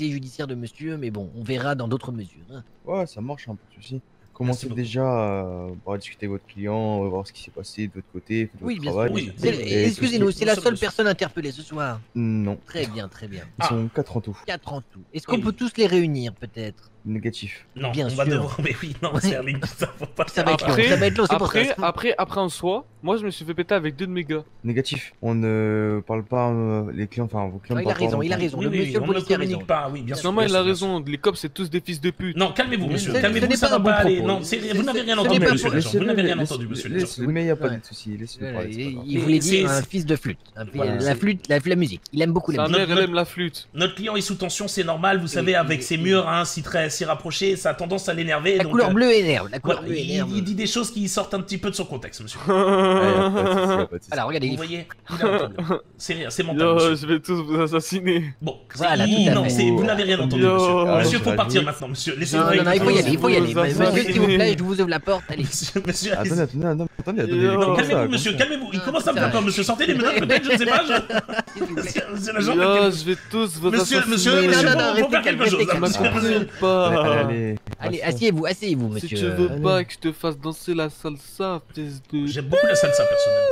S2: casier judiciaire de monsieur, mais bon, on verra dans d'autres mesures. Hein.
S12: Ouais, ça marche, un peu de soucis. commencez déjà à, à discuter avec votre client, voir ce qui s'est passé de votre côté, faites
S2: Oui,
S12: votre
S2: bien
S12: travail.
S2: sûr. C'est-
S12: Et
S2: Excusez-nous,
S12: ceci-
S2: c'est la seule personne interpellée ce soir.
S12: Non.
S2: Très bien, très bien.
S12: Ils sont quatre en tout.
S2: Quatre en tout. Est-ce qu'on peut tous les réunir, peut-être?
S12: Négatif.
S3: Non,
S2: Bien
S3: on
S2: sûr.
S3: va devoir. Mais oui, non, Sterling, ça va pas.
S2: Ça va être long,
S10: Après,
S2: ça va être long, c'est pour
S10: après,
S2: ça.
S10: après, après en soi, moi je me suis fait péter avec deux de mes gars.
S12: Négatif. On ne parle pas euh, les clients, enfin vos clients.
S2: Ah, il a
S12: parlent pas
S2: raison,
S12: en
S2: il a
S12: même temps.
S2: raison.
S3: Oui,
S2: Le
S3: oui,
S2: monsieur
S3: on
S2: le
S3: ne
S2: policier a
S3: communique
S2: raison.
S3: pas, oui, bien sûr.
S10: Normal,
S3: bien
S10: il a
S3: sûr, bien
S10: raison. Les cops, c'est tous des fils de pute.
S3: Non, calmez-vous,
S2: Mais
S3: monsieur.
S2: ce- ce
S3: Calmez-vous,
S2: n'est
S3: ça
S2: pas un
S3: va
S2: bon
S3: pas aller.
S2: propos.
S3: Non, c'est-
S2: Ce-
S3: vous n'avez rien
S2: ce n'est
S3: entendu,
S2: pas
S3: monsieur
S2: bon.
S3: l'agent. Vous n'avez rien
S12: Laissez-
S3: entendu, monsieur
S12: laissez-
S3: l'agent.
S12: Mais il n'y a pas
S2: Ouais.
S12: de souci, laissez-le
S2: Voilà,
S12: parler. c'est pas
S2: il
S12: grave.
S2: il
S3: Mais
S2: voulait
S3: c'est-
S2: dire un
S3: c'est-
S2: fils de flûte. Un-
S3: Voilà,
S2: La
S3: c'est-
S2: flûte, la la musique. Il aime beaucoup la
S10: Sa
S2: musique.
S10: mère, elle
S3: notre-
S10: aime la flûte.
S3: Notre client est sous tension, c'est normal, vous savez, avec ses murs hein, si, très, si rapprochés, ça a tendance à l'énerver.
S2: La
S3: donc,
S2: couleur
S3: euh,
S2: bleue énerve. La couleur
S3: voilà,
S2: bleue
S3: il,
S2: énerve.
S3: il dit des choses qui sortent un petit peu de son contexte, monsieur.
S12: Ouais, y a pas de souci, y a pas de souci.
S2: Alors, regardez.
S3: Vous
S2: il-
S3: voyez, il a entendu. C'est rien, c'est mental,
S10: Yo,
S3: monsieur.
S10: je vais tous vous assassiner.
S3: Bon,
S2: Voilà,
S3: il-
S2: tout à
S3: non,
S2: fait.
S3: c'est- vous n'avez rien entendu,
S10: Yo.
S3: monsieur.
S10: Ah,
S3: Monsieur,
S12: je
S3: faut
S12: vais
S3: partir
S12: jouer.
S3: maintenant, monsieur. Laissez-le
S2: Non, non, non, il faut y aller, il faut y aller.
S10: Vous avez
S2: Monsieur,
S10: assassiné.
S2: s'il vous plaît, je vous ouvre la porte. Allez.
S3: Monsieur, monsieur, allez-y.
S12: Attendez, attendez, attendez, attendez, attendez.
S10: Yo.
S3: Non,
S12: comment ça,
S3: calmez-vous,
S12: comment
S3: monsieur,
S12: ça
S3: calmez-vous. Il
S2: Non,
S3: commence à me
S2: ça
S3: faire
S2: va.
S3: peur, monsieur. Sortez les menottes, peut-être, je ne sais pas. je-
S2: S'il vous plaît.
S3: Monsieur monsieur l'agent,
S10: Yo,
S3: quelqu'un-
S10: je vais tous vous
S3: Monsieur,
S10: assassiner.
S3: monsieur,
S2: Non,
S3: monsieur,
S2: non,
S3: faut-
S2: non,
S3: faut
S2: restez
S3: faire
S2: calme,
S3: quelque chose.
S2: restez
S3: hein,
S2: calme.
S3: monsieur.
S10: M'apprenez
S12: Allez,
S10: pas.
S12: allez,
S2: Allez,
S12: patience.
S2: asseyez-vous, asseyez-vous,
S10: Si
S2: monsieur.
S10: tu veux
S2: Allez.
S10: pas que je te fasse danser la salsa, fils de...
S3: J'aime beaucoup la salsa, personnellement.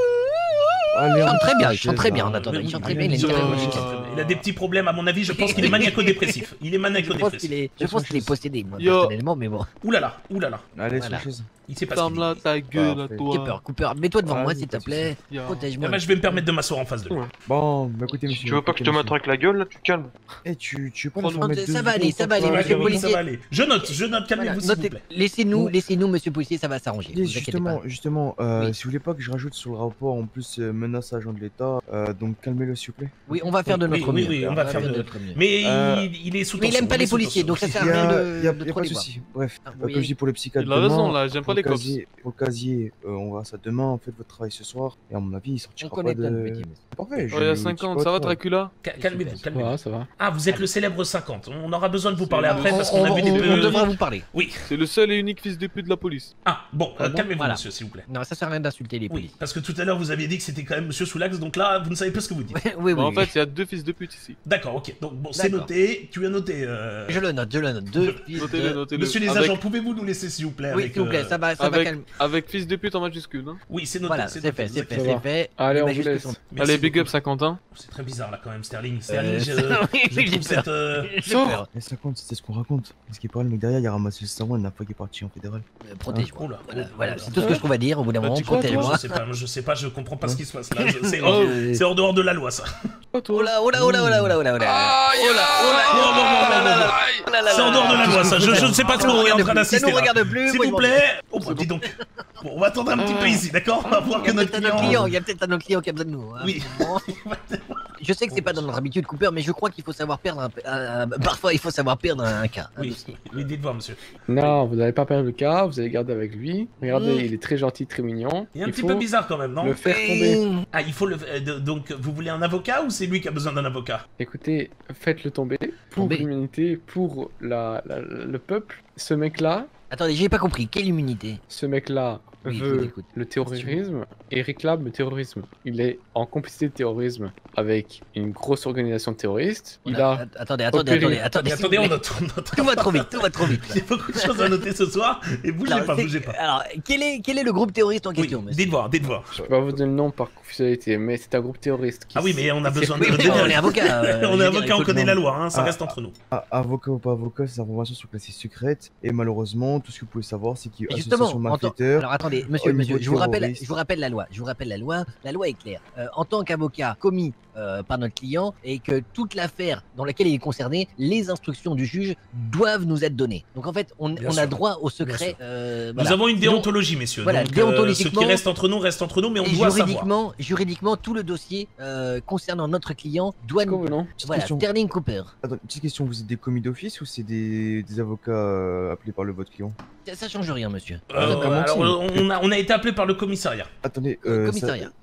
S12: Allez,
S2: Il chante
S12: on-
S2: très bien, il chante très
S12: là.
S2: bien en attendant. Il chante très bien, il a une
S3: Il
S2: très
S3: a-
S2: bonne musique.
S3: il a des petits problèmes, à mon avis. Je pense qu'il est maniaco-dépressif. Il est
S2: Je pense
S3: maniaco-dépressif.
S2: qu'il est, je pense qu'il est possédé, moi,
S10: Yo.
S2: personnellement, mais bon.
S3: Ouh là là, ouh là là.
S12: Allez,
S2: Voilà.
S12: sur chaise.
S3: Il sait pas ce qu'il dit.
S10: Ferme-la ta gueule à
S12: Parfait.
S10: toi.
S2: Cooper, Cooper, mets-toi devant
S12: Ah,
S2: moi,
S12: oui,
S2: s'il te
S12: pas de
S2: plaît.
S10: Yo.
S3: Ah
S2: Protège-moi.
S3: bah, je vais me permettre de m'asseoir en face de lui.
S12: Bon, bah écoutez, monsieur.
S8: Tu veux pas que je te
S12: écoutez,
S8: matraque la gueule là, tu te calmes.
S12: monsieur. Eh, tu, tu veux pas
S10: Prends
S12: nous faire
S2: le-
S12: mettre
S2: ça
S12: deux
S2: va aller,
S12: secondes
S2: ça va
S12: comme
S2: aller,
S3: Ouais,
S2: monsieur
S3: oui,
S2: policier.
S3: ça va aller. Je note, je note, calmez-vous
S2: Voilà,
S3: s'il vous
S2: notez-
S3: plaît.
S2: Laissez-nous,
S12: Oui.
S2: laissez-nous, monsieur policier, ça va s'arranger.
S12: Et
S2: Vous inquiétez
S12: justement,
S2: pas.
S12: justement, euh,
S2: Oui.
S12: si vous voulez pas que je rajoute sur le rapport en plus euh, menace à agent de l'État, euh, donc calmez-le s'il vous plaît.
S2: Oui, on va faire de
S3: Oui,
S2: notre
S3: oui,
S2: mieux.
S3: oui, on va faire de
S2: notre mieux.
S3: Mais
S12: Euh,
S3: il, il est sous
S2: Mais il
S3: tension,
S2: aime pas
S3: est
S2: les
S3: sous
S2: policiers,
S3: tension.
S2: donc ça
S12: Il
S2: sert
S12: y
S2: à rien
S12: a,
S2: de,
S12: y a-
S2: de
S12: y a
S2: trop
S12: pas de
S2: les voir.
S12: souci. Bref,
S2: Ah,
S12: euh,
S2: oui.
S12: comme je dis pour le psychiatre
S10: Il a
S12: demain,
S10: raison, là, j'aime
S12: pour
S10: pas
S12: le
S10: les cops.
S12: casier- Pour le casier, euh, on verra ça demain, faites votre travail ce soir, et à mon avis, il
S2: On
S12: sortira
S2: connaît
S12: pas
S2: plein de
S12: de...
S2: petits, monsieur.
S12: Parfait, je
S10: Oh, il y a
S12: lui dis
S10: cinquante,
S12: pas
S10: ça va
S12: trop.
S10: Dracula?
S3: Ca- Calmez-vous, calmez-vous.
S13: ça va.
S3: Ah, vous êtes le célèbre cinquante. On aura besoin de vous parler après parce
S2: On,
S3: qu'on a vu des
S2: on- on
S3: peu...
S2: devra vous parler.
S3: Oui.
S10: C'est le seul et unique fils de pute de la police.
S3: Ah, bon,
S2: Ah
S3: euh,
S2: bon
S3: calmez-vous,
S2: Voilà.
S3: monsieur, s'il vous plaît.
S2: Non, ça sert à rien d'insulter les
S3: Oui,
S2: policiers.
S3: parce que tout à l'heure vous aviez dit que c'était quand même monsieur Soulax, donc là vous ne savez pas ce que vous dites.
S2: Oui, oui,
S10: Bah, en
S2: oui.
S10: fait, il y a deux fils de pute ici.
S3: D'accord, ok. Donc bon, c'est
S2: D'accord.
S3: noté. Tu as noté. euh,
S2: Je le note, je le note. Deux fils
S10: Notez-le,
S2: de...
S10: notez-le.
S3: Monsieur les
S10: Avec-
S3: agents, pouvez-vous nous laisser s'il vous plaît
S2: Oui,
S3: avec,
S2: s'il vous plaît,
S3: euh,
S2: ça va, ça va
S10: Avec,
S2: calmer.
S10: avec fils de pute en majuscule, hein.
S3: Oui, c'est noté.
S2: Voilà, c'est
S3: noté,
S2: fait,
S3: vous
S2: c'est
S3: inquiétez
S2: fait,
S3: pas.
S2: c'est fait.
S13: Allez,
S2: Les
S13: on vous
S2: majuscules
S13: laisse.
S2: sont-
S3: Merci
S10: Allez, big
S3: beaucoup.
S10: up cinquantin.
S3: C'est très bizarre là quand même, Sterling.
S2: Euh,
S3: Sterling, je,
S2: oui,
S3: je
S2: j'ai
S3: trouve
S2: peur.
S3: cette. euh,
S2: J'ai peur.
S12: Et ça compte, c'est ce qu'on raconte. Parce qu'il parle, le mec derrière, il a ramassé le savon la dernière fois qu'il est parti en fédéral.
S2: Euh, Protège-moi.
S3: Oula,
S2: Voilà,
S3: oula,
S2: voilà,
S3: oula.
S2: c'est tout ce que je trouve à dire au bout d'un
S10: T'as
S2: moment.
S10: dit quoi, toi
S2: Protège-moi.
S3: Je sais pas, je sais pas, je comprends pas ce qui se passe là. Je- C'est
S10: Oh.
S3: hors, c'est hors dehors de la loi ça.
S10: Pas toi.
S2: Oh là, oh là, oh là, oh là, oh là, oh là, oh là.
S7: Aïe,
S2: Oh là, oh là,
S3: Oh, non, non, non, non, non, non.
S2: oh là là
S3: C'est en
S2: là
S3: dehors de
S2: là.
S3: la loi ça. Je, je ne sais pas
S2: Ça
S3: trop
S2: nous
S3: où est en
S2: regarde
S3: train
S2: plus,
S3: d'assister.
S2: Ça nous
S3: là.
S2: regarde plus.
S3: S'il
S2: moi, je
S3: vous
S2: m'en
S3: plaît. Oh bah dis donc. Bon, on va attendre un petit peu ici, d'accord? On va voir
S2: Il y
S3: que
S2: a
S3: notre
S2: peut-être un autre
S3: client.
S2: client, il y a peut-être un autre client qui a besoin de nous. hein.
S3: Oui.
S2: Bon. Je sais que c'est pas dans notre habitude, Cooper, mais je crois qu'il faut savoir perdre un, un- un- parfois il faut savoir perdre un cas. un
S3: Oui,
S2: dossier.
S3: oui, dites voir, monsieur.
S13: Non, vous n'allez pas perdre le cas, vous allez garder avec lui. Regardez,
S2: Mm.
S13: il est très gentil, très mignon.
S3: Il est un
S13: Il
S3: petit
S13: faut
S3: peu bizarre quand même, non?
S13: le faire tomber.
S2: Mmh.
S3: Ah, il faut le. euh, de- Donc, vous voulez un avocat ou c'est lui qui a besoin d'un avocat?
S13: Écoutez, faites-le tomber pour
S2: Tomber.
S13: l'humanité, pour la, la- le peuple. Ce mec-là,
S2: Attendez, j'ai pas compris. Quelle immunité?
S13: ce mec-là
S2: Oui, je vous
S13: veut
S2: écoute.
S13: le terrorisme et réclame le terrorisme. Il est en complicité de terrorisme avec une grosse organisation terroriste. Il a
S2: Attendez, attendez,
S13: opéré-
S2: attendez, attendez.
S3: Attendez,
S2: s'il vous
S3: on
S2: plaît.
S3: note, on note.
S2: Tout va trop vite, tout va trop vite.
S3: J'ai beaucoup de choses à noter ce soir et bougez
S2: Alors,
S3: pas,
S2: c'est-
S3: bougez pas.
S2: Alors, quel est, quel est le groupe terroriste en
S3: Oui,
S2: question, monsieur?
S3: dites voir, dites voir.
S13: Je peux pas vous donner le nom par confidentialité, mais c'est un groupe terroriste qui...
S3: Ah oui, mais on a
S13: qui
S3: besoin de
S2: Oui,
S3: le
S2: mais
S3: dire.
S2: on est avocat. euh, je
S3: On
S2: veux
S3: est
S2: dire,
S3: avocat,
S2: il
S3: on
S2: faut
S3: connaît
S2: le-
S3: la loi, hein, ça
S12: Ah,
S3: reste entre nous.
S12: Ah, avocat ou pas avocat, ces informations sont classées secrètes. Et malheureusement, tout ce que vous pouvez savoir, c'est qu'il y a
S2: Et
S12: une association
S2: justement, en tant-
S12: malfaiteur.
S2: alors attendez, monsieur,
S12: au niveau
S2: monsieur, je vous rappelle,
S12: terroriste.
S2: je vous rappelle la loi. Je vous rappelle la loi. La loi est claire. Euh, en tant qu'avocat commis euh, par notre client et que toute l'affaire dans laquelle il est concerné, les instructions du juge doivent nous être données. Donc en fait, on,
S3: Bien
S2: on
S3: sûr.
S2: a droit au
S3: Bien sûr.
S2: secret. euh,
S3: Nous
S2: voilà.
S3: avons une
S2: Sinon-
S3: déontologie, messieurs.
S2: Voilà,
S3: donc, euh, ce
S2: déontologiquement-
S3: qui reste entre nous reste entre nous, mais on
S2: et
S3: doit savoir.
S2: juridiquement, juridiquement, tout le dossier euh, concernant notre client doit nous.
S13: Convenant.
S12: Petite
S2: Voilà,
S12: question.
S2: Sterling Cooper.
S12: Attends, une petite question, vous êtes des commis d'office ou c'est des, des avocats euh, appelés par le votre client?
S2: Ça, ça change rien, monsieur.
S3: Euh,
S12: Ah,
S3: alors,
S12: comment
S3: on a, on a été appelé par le commissariat.
S12: Attendez, euh,
S2: Commissariat.
S12: ça,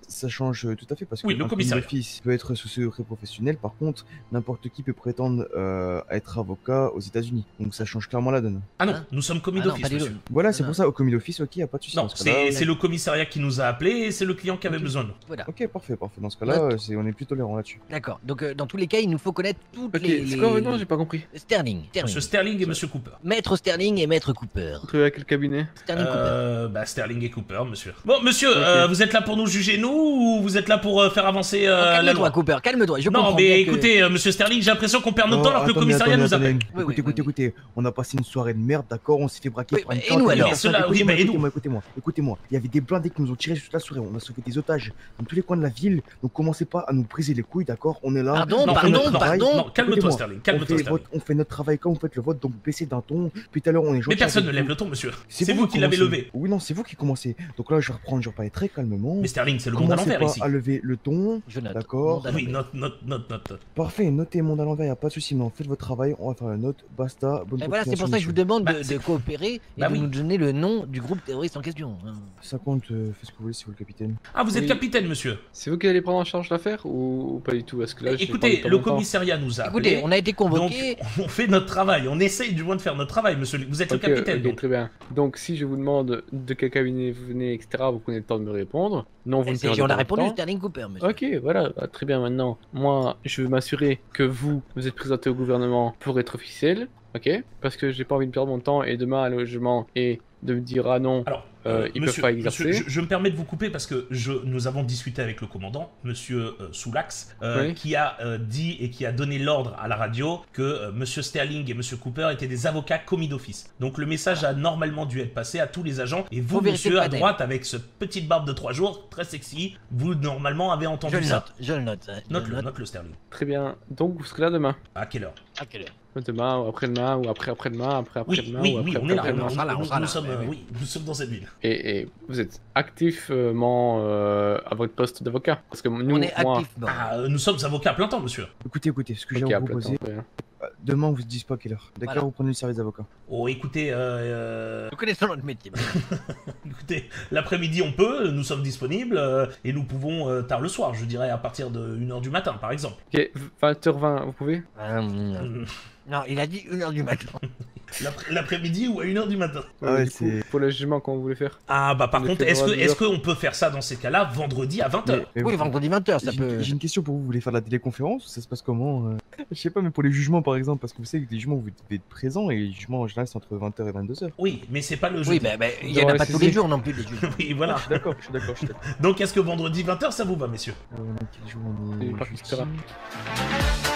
S12: ça change euh, tout à fait parce que
S3: Oui, le
S12: un
S3: commissariat.
S12: d'office peut être sous secret professionnel. Par contre, n'importe qui peut prétendre euh, être avocat aux États-Unis. Donc ça change clairement la donne.
S3: Ah non, nous sommes commis
S2: Ah non,
S3: d'office,
S2: pas du
S3: monsieur.
S2: tout.
S12: Voilà, c'est pour ça au commis d'office, ok, y a pas de souci.
S3: Non,
S12: dans ce cas-là.
S3: c'est c'est le commissariat qui nous a appelés et c'est le client qui avait besoin de nous.
S2: Voilà.
S12: Ok, parfait, parfait. Dans ce cas-là,
S2: Note.
S12: euh, c'est- on est plus tolérant là-dessus.
S2: D'accord. Donc euh, dans tous les cas, il nous faut connaître toutes
S13: Ok,
S2: les.
S13: c'est quoi votre
S2: les-
S13: nom? J'ai pas compris.
S2: Sterling. Sterling.
S3: Monsieur Sterling et Monsieur Cooper.
S2: Maître Sterling et Maître Cooper.
S13: Vous travaillez à quel cabinet?
S2: Sterling Cooper.
S3: Euh, bah Sterling et Cooper, monsieur. Bon, monsieur, euh, vous êtes là pour nous juger nous ou vous êtes là pour euh, faire avancer euh,
S2: Oh,
S3: la
S2: calme-toi,
S3: loi?
S2: Cooper, calme-toi. Je
S3: Non,
S2: comprends
S3: mais
S2: bien que-
S3: écoutez, euh, monsieur Sterling, j'ai l'impression qu'on perd notre temps alors que le
S12: Oh, attendez,
S3: commissariat
S12: attendez,
S3: nous appelle.
S12: attendez.
S2: Oui, oui,
S12: Écoutez,
S2: oui,
S12: écoutez, écoutez, on a passé une soirée de merde, d'accord, on s'est fait braquer
S2: Oui,
S12: par une
S2: bah, et
S12: carte,
S2: nous,
S12: et
S2: alors
S12: personne-
S3: Cela, oui,
S12: écoutez-moi,
S3: bah, et nous
S12: écoutez-moi, écoutez-moi, écoutez-moi. Il y avait des blindés qui nous ont tiré toute la soirée, on a sauvé des otages dans tous les coins de la ville, donc commencez pas à nous briser les couilles, d'accord, on est là.
S2: Pardon,
S12: on fait
S2: pardon,
S12: notre travail.
S2: pardon.
S3: Non, calme-toi,
S12: Écoutez-moi,
S3: Sterling,
S12: on
S3: calme-toi,
S12: fait,
S3: Sterling.
S12: votre- on fait notre travail comme vous faites le vôtre, donc baissez d'un ton. Puis tout à l'heure, on est gentil.
S3: Mais personne ne
S12: avec
S3: lève
S12: vous.
S3: le ton, monsieur. C'est vous qui
S12: commencez.
S3: l'avez levé.
S12: Oui, non, c'est vous qui commencez. Donc là, je vais reprendre, je vais parler très calmement.
S3: Mais Sterling, c'est le monde à
S12: Commencez
S3: l'envers
S12: pas
S3: ici.
S12: à lever le ton,
S2: Je note.
S12: d'accord.
S2: Monde à
S3: Oui,
S2: l'envers.
S3: note, note, note, note. note.
S12: Parfait, notez monde à l'envers, y a pas de souci, mais faites votre travail, on va faire la note, basta, bonne
S2: Et voilà, c'est pour
S12: continuation,
S2: ça que je vous
S12: monsieur.
S2: demande
S3: Bah,
S2: de,
S3: c'est-
S2: de coopérer et
S3: Bah
S2: de
S3: oui.
S2: nous donner le nom du groupe terroriste en question. hein.
S12: Ça compte, euh, faites ce que vous voulez si vous le capitaine.
S3: Ah, vous êtes
S13: Oui.
S3: capitaine, monsieur.
S13: C'est vous qui allez prendre en charge l'affaire ou... ou pas du tout? Parce que là, j'ai pas envie
S3: Écoutez,
S13: de perdre
S3: le
S13: mon temps.
S3: commissariat nous a
S2: Écoutez,
S3: appelés.
S2: on a été
S3: Donc,
S2: convoqués.
S3: on fait notre travail. On essaye du moins de faire notre travail, monsieur. Vous êtes
S13: Ok,
S3: le capitaine,
S13: ok,
S3: donc.
S13: très bien. Donc, si je vous demande de quel cabinet vous venez, et cetera, vous prenez le temps de me répondre. Non, vous ne
S2: C'est-
S13: perdez
S2: On
S13: pas
S2: a
S13: de
S2: répondu
S13: temps.
S2: Sterling Cooper, monsieur.
S13: Ok, voilà, bah, très bien maintenant. Moi, je veux m'assurer que vous, vous êtes présenté au gouvernement pour être officiel, ok? Parce que j'ai pas envie de perdre mon temps et demain à logement et de me dire ah non,
S3: Alors,
S13: euh,
S3: euh,
S13: ils
S3: monsieur,
S13: peuvent pas exercer.
S3: monsieur, je, je me permets de vous couper parce que je, nous avons discuté avec le commandant, monsieur euh, Soulax, euh,
S13: Oui.
S3: qui a euh, dit et qui a donné l'ordre à la radio que euh, monsieur Sterling et monsieur Cooper étaient des avocats commis d'office. Donc le message a normalement dû être passé à tous les agents. Et vous,
S2: Faut vérifier
S3: monsieur,
S2: le
S3: à
S2: panel.
S3: droite, avec ce petite barbe de trois jours, très sexy, vous normalement avez entendu
S2: Je le
S3: ça.
S2: note, je le note. hein, je
S3: Note-le,
S2: le note.
S3: note-le Sterling.
S13: Très bien. Donc, vous serez là demain.
S3: À quelle heure?
S2: À quelle heure?
S13: Demain ou après-demain ou après après-demain, après
S3: Oui,
S13: après-demain
S3: oui,
S13: ou
S3: oui,
S13: après
S3: on est là.
S13: après-demain.
S3: Nous,
S2: on sera là, on
S3: nous-
S2: sera
S3: nous
S2: là,
S3: sommes,
S2: oui,
S3: euh,
S2: oui.
S3: oui, nous sommes dans cette ville.
S13: Et, et vous êtes activement euh, à votre poste d'avocat. Parce que nous,
S2: On est
S13: moi...
S2: activement.
S3: Ah, euh, nous sommes avocats à plein temps, monsieur.
S12: Écoutez, écoutez, ce que j'ai
S13: Ok,
S12: à
S13: à
S12: vous
S13: plein
S12: proposer,
S13: temps, très bien.
S12: euh, demain on vous dit pas à quelle heure. D'accord,
S2: Voilà.
S12: vous prenez le service d'avocat.
S3: Oh, écoutez, euh, euh,
S2: Nous connaissons notre métier.
S3: écoutez, l'après-midi on peut, nous sommes disponibles euh, et nous pouvons euh, tard le soir, je dirais à partir de une heure du matin, par exemple.
S13: Ok, vingt heures vingt, vous pouvez?
S3: Mm.
S2: Non, il a dit une heure du matin.
S3: L'après- L'après-midi ou à une heure du matin.
S12: Ah ouais,
S13: du coup,
S12: c'est-
S13: pour le jugement, comment vous voulez faire?
S3: Ah bah par
S13: Le
S3: contre,
S13: fait
S3: est-ce que
S13: d'avoir
S3: est-ce
S13: deux
S3: qu'on peut faire ça dans ces cas-là vendredi à vingt heures?
S12: Mais
S2: Oui,
S12: vous-
S2: vendredi vingt heures, ça
S12: J'ai
S2: peut.
S12: j'ai une question pour vous, vous voulez faire de la téléconférence ou ça se passe comment euh Je sais pas, mais pour les jugements par exemple, parce que vous savez que les jugements vous devez être présents et les jugements en général c'est entre vingt heures et vingt-deux heures.
S3: Oui, mais c'est pas le jeu.
S2: Oui, bah, bah, il y en a
S13: Ouais,
S2: pas
S13: c'est
S2: tous
S13: ça.
S2: les jours non plus, des juges.
S3: Oui, voilà.
S12: Je suis d'accord, je suis d'accord, je suis d'accord.
S3: Donc est-ce que vendredi vingt heures ça vous va, messieurs?
S12: Euh, on est quel jour on
S13: C'est
S12: est
S13: parti,
S12: jeudi.
S13: ça va.